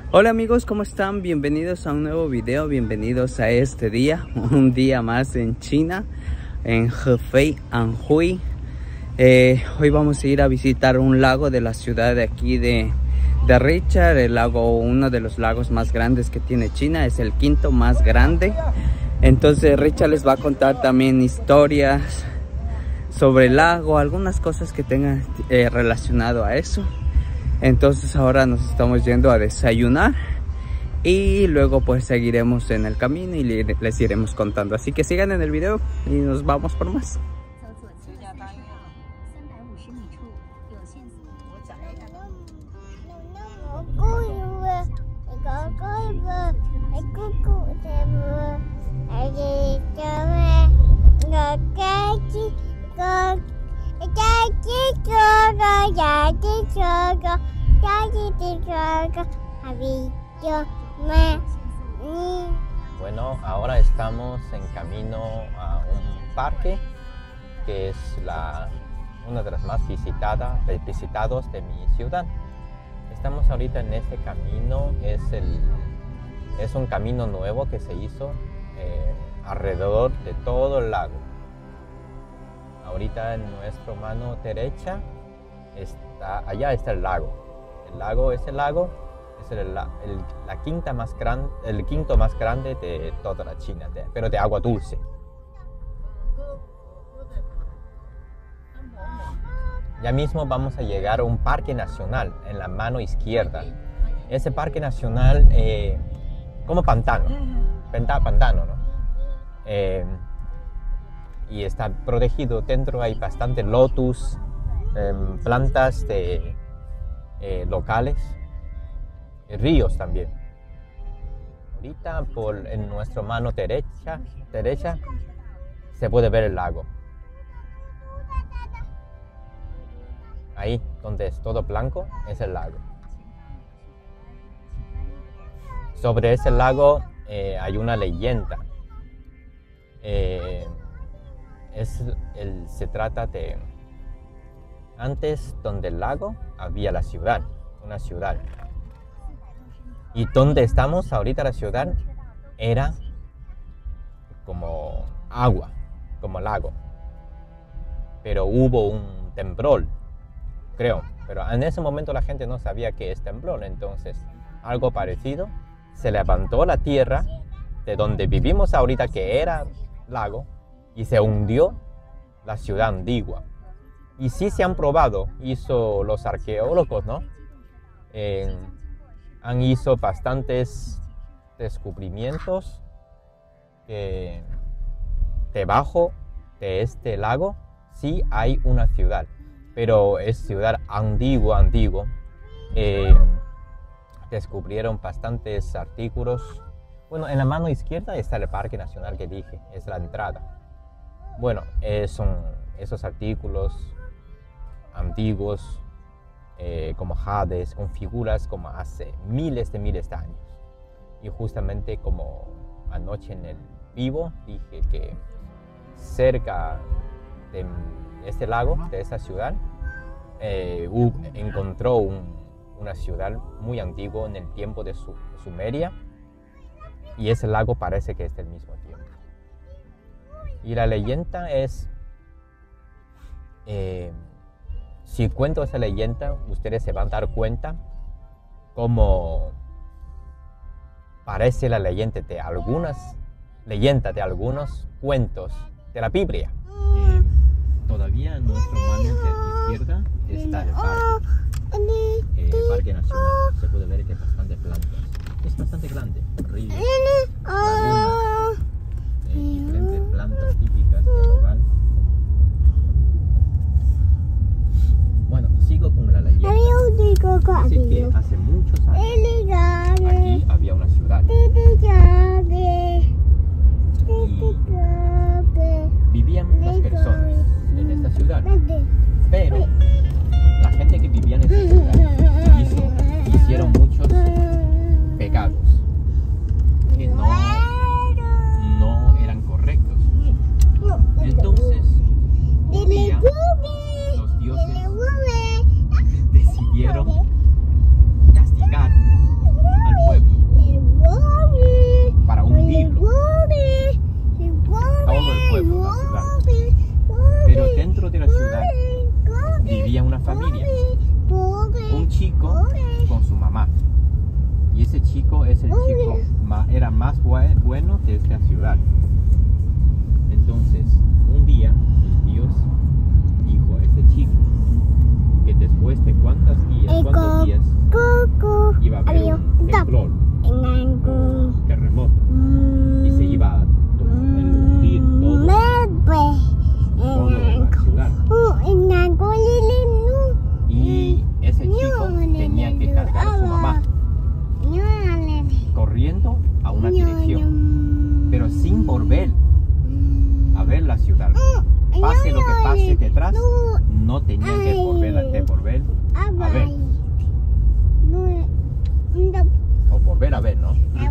Hola amigos, ¿cómo están? Bienvenidos a un nuevo video, bienvenidos a este día, un día más en China, en Hefei, Anhui. Hoy vamos a ir a visitar un lago de la ciudad de aquí de Richard, el lago, uno de los lagos más grandes que tiene China, es el quinto más grande. Entonces Richard les va a contar también historias sobre el lago, algunas cosas que tengan relacionado a eso. Entonces ahora nos estamos yendo a desayunar y luego pues seguiremos en el camino y les iremos contando. Así que sigan en el video y nos vamos por más. Bueno, ahora estamos en camino a un parque que es una de las más visitados de mi ciudad. Estamos ahorita en este camino, es un camino nuevo que se hizo alrededor de todo el lago. Ahorita en nuestra mano derecha allá está el lago. Es el quinto más grande de toda la China, pero de agua dulce. Ya mismo vamos a llegar a un parque nacional en la mano izquierda. Ese parque nacional, como pantano, ¿no? Y está protegido. Dentro hay bastante lotus, plantas locales, ríos también. Ahorita en nuestra mano derecha se puede ver el lago. Ahí donde es todo blanco es el lago. Sobre ese lago hay una leyenda. Se trata de antes donde el lago había una ciudad. Y donde estamos ahorita la ciudad era como agua, como lago. Pero hubo un temblor, creo. Pero en ese momento la gente no sabía qué es temblor. Entonces algo parecido, se levantó la tierra de donde vivimos ahorita, que era lago, y se hundió la ciudad antigua. Y sí se han probado, hizo los arqueólogos, ¿no? Han hecho bastantes descubrimientos que debajo de este lago sí hay una ciudad, pero es ciudad antigua. Descubrieron bastantes artículos. Bueno, en la mano izquierda está el parque nacional que dije, es la entrada. Bueno, son esos artículos antiguos, como jades, con figuras como hace miles de años. Y justamente como anoche en el vivo dije que cerca de este lago, de esta ciudad, encontró una ciudad muy antigua en el tiempo de Sumeria, y ese lago parece que es del mismo tiempo. Y la leyenda es, si cuento esa leyenda, ustedes se van a dar cuenta cómo parece la leyenda de algunos cuentos de la Biblia. Todavía en nuestra mano de izquierda está el parque nacional. Se puede ver que hay bastante plantas. Es bastante grande. Ríos, lagunas, diferentes plantas típicas del lugar. Bueno, sigo con la leyenda. Dice que hace muchos años aquí había una ciudad. Y vivían las personas en esta ciudad. Pero la gente que vivía en esta ciudad hicieron ese chico era más bueno que esta ciudad. Entonces, un día, Dios dijo a este chico que después de cuántos días iba a haber un temblor, un terremoto, y se iba a hundir toda la ciudad. Y ese chico tenía que cargar a su mamá corriendo a una dirección, pero sin volver a ver la ciudad. Pase lo que pase detrás, no tenían que volver a ver. O volver a ver, ¿no?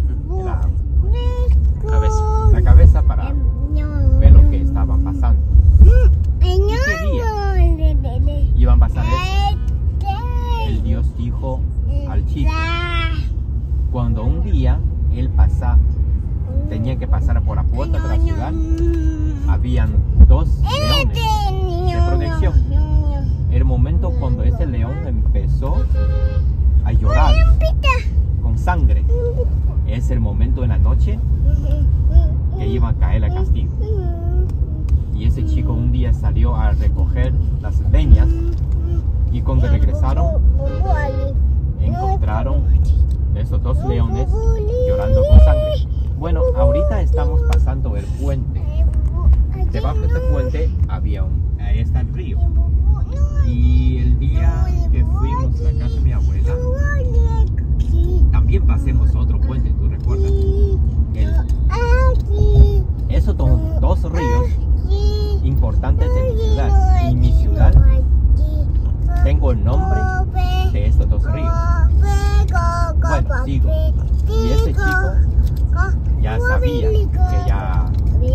La cabeza para ver lo que estaba pasando. ¿Y qué día iban a pasar eso? El Dios dijo al chico, cuando un día él tenía que pasar por la puerta de la ciudad, habían 2 leones de protección. El momento cuando ese león empezó a llorar con sangre, es el momento en la noche que iba a caer el castigo. Y ese chico un día salió a recoger las leñas, y cuando regresaron encontraron esos 2 leones llorando con sangre. Bueno, ahorita estamos pasando el puente. Debajo de este puente ahí está el río. Y el día que fuimos a casa de mi abuela, también pasemos otro puente, ¿tú recuerdas? Esos son 2 ríos importantes de mi ciudad. Y mi ciudad tengo el nombre de estos 2 ríos. Bueno, sigo. Y ese chico ya sabía que ya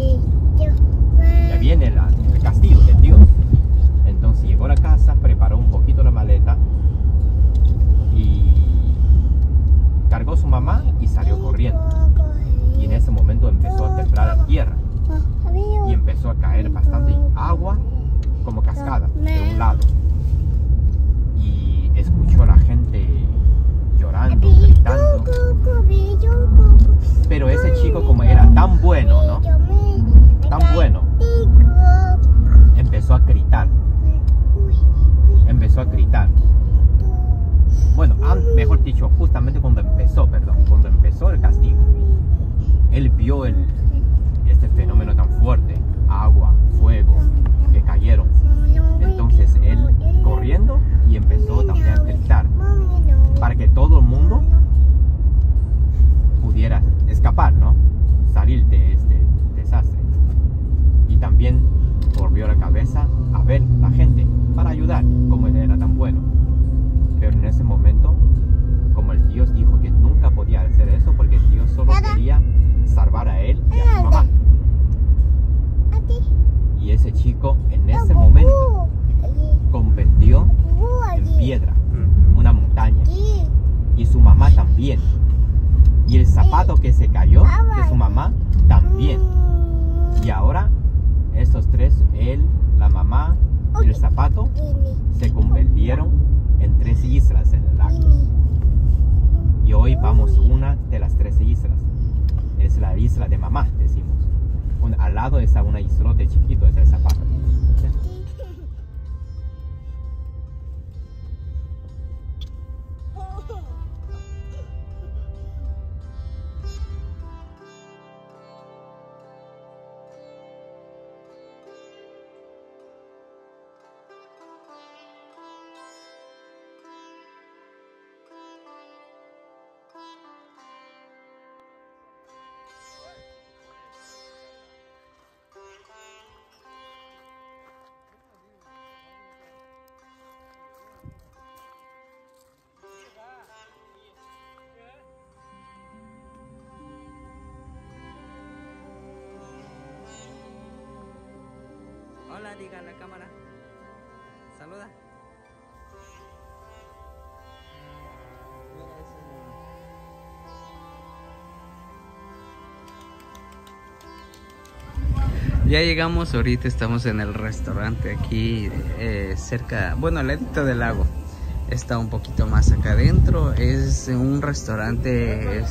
viene el castigo de Dios. Entonces llegó a la casa, preparó un poquito la maleta y cargó a su mamá y salió corriendo. Y en ese momento empezó a temblar la tierra y empezó a caer bastante agua como cascada de un lado. Y escuchó a la gente llorando, gritando. Pero ese chico, como era tan bueno, ¿no? Tan bueno, empezó a gritar. Bueno, mejor dicho, justamente cuando empezó el castigo, él vio este fenómeno tan fuerte, agua, fuego, que cayeron. Entonces él corriendo y empezó también a gritar para que todo el mundo pudiera escapar, ¿no? Salir de este desastre. Y también volvió la cabeza a ver la gente para ayudar, como él era tan bueno. Pero en ese momento, como el Dios dijo que nunca podía hacer eso, porque Dios solo quería salvar a él y a su mamá. Y ese chico en ese momento convirtió en piedra una montaña, y su mamá también, y el zapato que se cayó de su mamá también. Y ahora estos 3, él, la mamá y el zapato, se convirtieron en 3 islas en el lago. Y hoy vamos a una de las 13 islas. Es la isla de mamá, decimos. Al lado está una islote chiquito, es el zapato. ¿Sí? Hola, diga a la cámara. Saluda. Ya llegamos, ahorita estamos en el restaurante aquí cerca, bueno, al ladito del lago. está un poquito más acá adentro. Es un restaurante,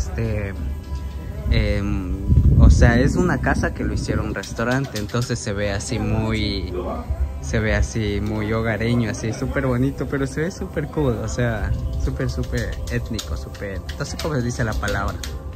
o sea, es una casa que lo hicieron un restaurante, entonces se ve así muy hogareño, así súper bonito, pero se ve súper cool, o sea, súper étnico, súper, no sé cómo se dice la palabra.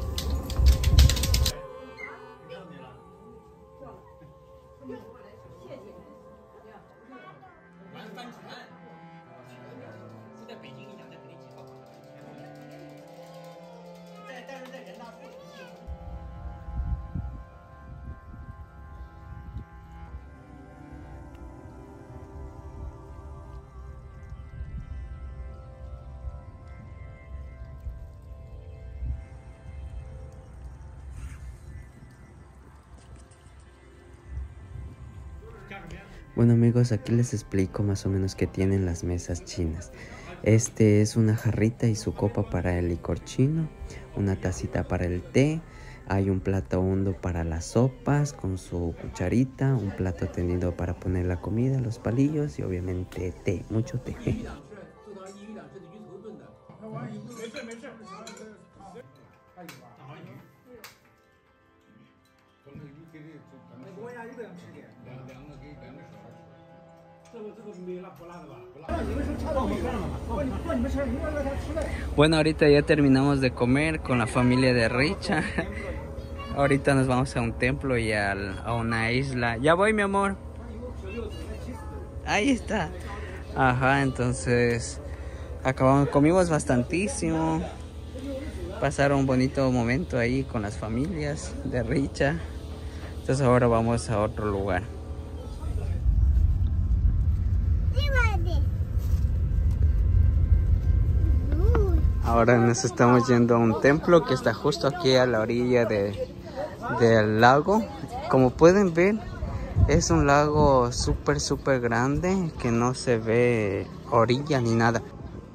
Bueno amigos, aquí les explico más o menos qué tienen las mesas chinas. Este es una jarrita y su copa para el licor chino, una tacita para el té, hay un plato hondo para las sopas con su cucharita, un plato tendido para poner la comida, los palillos y obviamente té, mucho té. Bueno, ahorita ya terminamos de comer con la familia de Richard. Ahorita nos vamos a un templo y a una isla. Ya voy, mi amor. Ahí está. Ajá, entonces comimos bastantísimo. Pasaron un bonito momento ahí con las familias de Richard. Entonces ahora vamos a otro lugar. Ahora nos estamos yendo a un templo que está justo aquí a la orilla del lago. Como pueden ver, es un lago súper grande que no se ve orilla ni nada.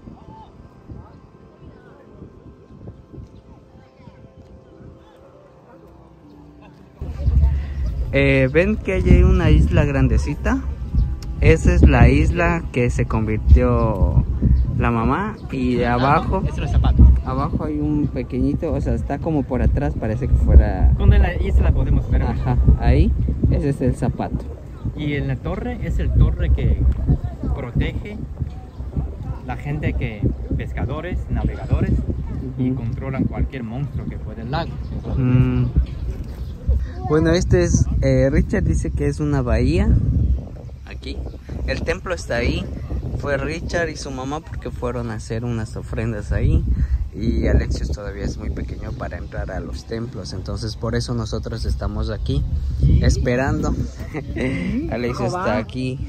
¿Ven que hay una isla grandecita? Esa es la isla que se convirtió la mamá, y abajo abajo hay un pequeñito, o sea, está como por atrás, parece que fuera... Con la isla podemos ver. Ajá, ahí, ese es el zapato. Y en la torre es el torre que protege la gente, que pescadores, navegadores, y controlan cualquier monstruo que pueda en el lago. Bueno, este es, Richard dice que es una bahía, aquí, el templo está ahí. Fue Richard y su mamá porque fueron a hacer unas ofrendas ahí, y Alexios todavía es muy pequeño para entrar a los templos, entonces por eso nosotros estamos aquí esperando. Alexios está aquí.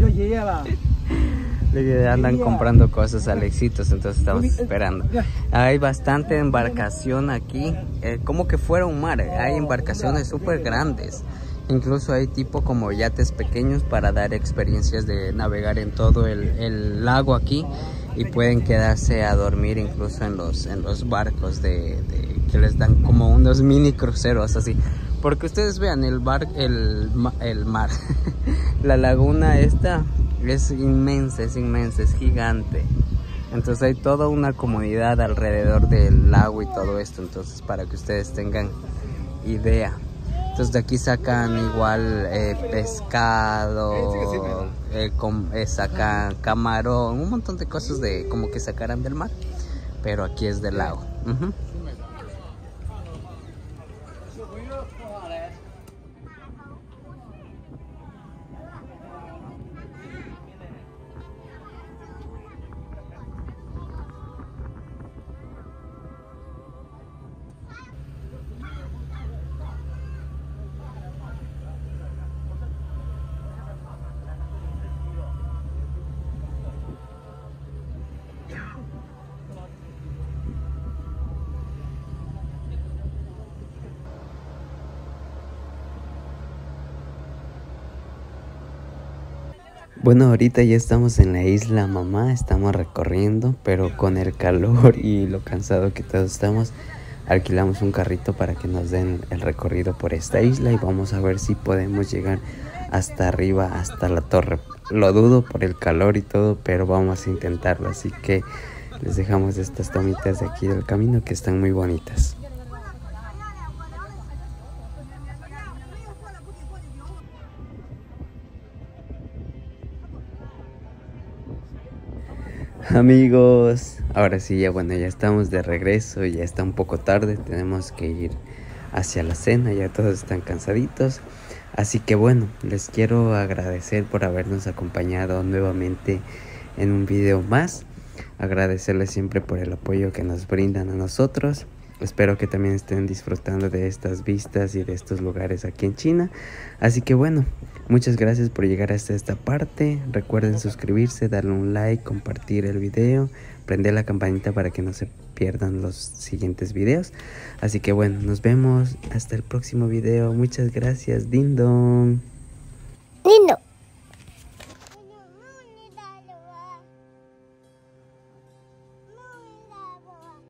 Le andan comprando cosas a Alexitos, entonces estamos esperando. Hay bastante embarcación aquí, como que fuera un mar. Hay embarcaciones súper grandes. Incluso hay tipo como yates pequeños para dar experiencias de navegar en todo el lago aquí, y pueden quedarse a dormir incluso en los barcos que les dan como unos mini cruceros así. Porque ustedes vean el mar, la laguna esta es inmensa, es gigante. Entonces hay toda una comunidad alrededor del lago y todo esto, entonces para que ustedes tengan idea. Entonces de aquí sacan igual pescado, sacan camarón, un montón de cosas de como que sacarán del mar, pero aquí es del lago. Bueno, ahorita ya estamos en la isla Mamá, estamos recorriendo, pero con el calor y lo cansado que todos estamos, alquilamos un carrito para que nos den el recorrido por esta isla y vamos a ver si podemos llegar hasta arriba, hasta la torre lo dudo por el calor y todo, pero vamos a intentarlo. Así que les dejamos estas tomitas de aquí del camino que están muy bonitas. Amigos, ahora sí, ya bueno, ya estamos de regreso, ya está un poco tarde, tenemos que ir hacia la cena, ya todos están cansaditos. Así que bueno, les quiero agradecer por habernos acompañado nuevamente en un video más. Agradecerles siempre por el apoyo que nos brindan a nosotros. Espero que también estén disfrutando de estas vistas y de estos lugares aquí en China. Así que bueno, muchas gracias por llegar hasta esta parte. Recuerden suscribirse, darle un like, compartir el video, prender la campanita para que no se pierdan los siguientes videos. Así que bueno, nos vemos hasta el próximo video. Muchas gracias. Ding dong. Lindo.